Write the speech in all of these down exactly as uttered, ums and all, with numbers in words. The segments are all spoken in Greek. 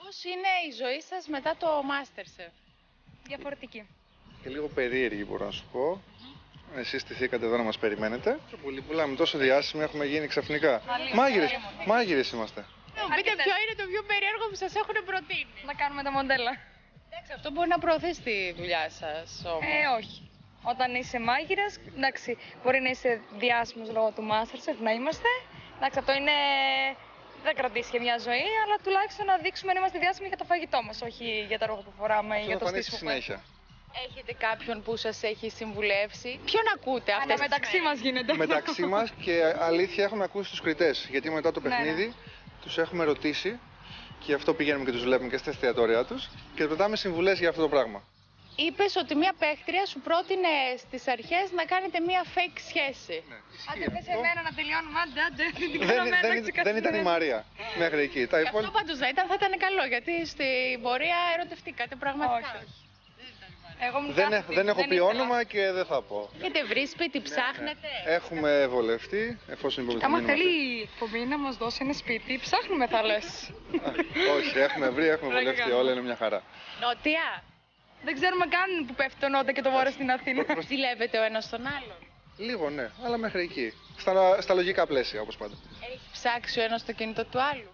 Πώς είναι η ζωή σας μετά το MasterChef? Διαφορετική. Και λίγο περίεργη μπορώ να σου πω. Mm-hmm. Εσείς στηθήκατε εδώ να μας περιμένετε. Πολύ πουλάμε τόσο διάσημοι έχουμε γίνει ξαφνικά. Μάγειρες, μάγειρες είμαστε. Να πείτε ποιο είναι το πιο περίεργο που σας έχουν προτείνει. Να κάνουμε τα μοντέλα. Εντάξει, αυτό μπορεί να προωθήσει τη δουλειά σας όμως. Ε, όχι. Όταν είσαι μάγειρας, εντάξει, μπορεί να είσαι διάσημος λόγω του MasterChef, να είμαστε. Εντάξει, αυτό είναι... δεν κρατήσει και μια ζωή, αλλά τουλάχιστον να δείξουμε να είμαστε διάσημοι για το φαγητό μας, όχι για τα ρούχα που φοράμε ή για το στήσιμο. Συνέχεια. Έχετε κάποιον που σας έχει συμβουλεύσει? Ποιον ακούτε αυτές τις μεταξύ μέρες? μας γίνεται. Μεταξύ μας και αλήθεια έχουμε ακούσει τους κριτές. Γιατί μετά το παιχνίδι ναι, ναι. τους έχουμε ρωτήσει και αυτό πηγαίνουμε και τους βλέπουμε και στα εστιατόρια τους και ρωτάμε συμβουλές για αυτό το πράγμα. Είπες ότι μια παίχτρια σου πρότεινε στις αρχές να κάνετε μια fake σχέση. Ναι, άντε πες εμένα να τελειώνουμε, άντε, άντε, την δεν, δεν, δεν ήταν η Μαρία μέχρι εκεί. Τα υπόλοι... Αυτό πάντως να ήταν, θα ήταν καλό, γιατί στην πορεία ερωτευτήκατε πραγματικά. Όχι. Εγώ δεν, έχω, δεν έχω πει όνομα και δεν θα πω. Έχετε βρει σπίτι, ψάχνετε? Έχουμε βολευτεί, εφόσον είπαμε. Άμα θέλει η εκπομπή να μας δώσει ένα σπίτι, ψάχνουμε θα λες. Όχι, έχουμε βρει, έχουμε βολευτεί, όλα είναι μια χαρά. Νότια. Δεν ξέρουμε καν που πέφτει το νότια και το βόρειο στην Αθήνα. Ζηλεύετε ο ένας τον άλλον? Λίγο ναι, αλλά μέχρι εκεί. Στα, στα λογικά πλαίσια όπως πάντα. Έχει ψάξει ο ένας το κινητό του άλλου?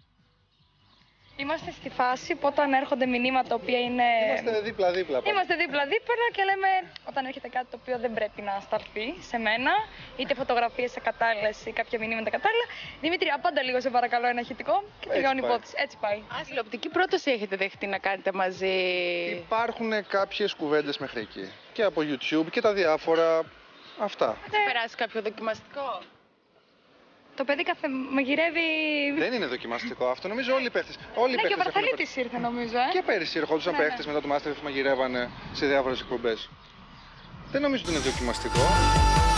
Είμαστε στη φάση που όταν έρχονται μηνύματα τα οποία είναι... Είμαστε δίπλα-δίπλα. Είμαστε δίπλα-δίπλα και λέμε όταν έρχεται κάτι το οποίο δεν πρέπει να σταλθεί σε μένα, είτε φωτογραφίες ακατάλληλες ή κάποια μηνύματα κατάλληλα. Δημήτρη, απάντα λίγο σε παρακαλώ ένα ηχητικό και τελειώνει η υπόθεση. Έτσι πάει. Α, τηλεοπτική πρόταση έχετε δεχτεί να κάνετε μαζί? Υπάρχουν κάποιες κουβέντες μέχρι εκεί. Και από YouTube και τα διάφορα αυτά. Θα περάσει κάποιο δοκιμαστικό? Το παιδί καθε... μαγειρεύει. Δεν είναι δοκιμαστικό αυτό, νομίζω όλοι οι παίχτες. Όλοι ναι, οι και ο παίχτες Βραθαλίτης ήρθε νομίζω. Ε? Και πέρυσι ερχόντουσαν ναι, παίχτες ναι. μετά το MasterChef που μαγειρεύανε σε διάφορες εκπομπές. Δεν νομίζω ότι είναι δοκιμαστικό.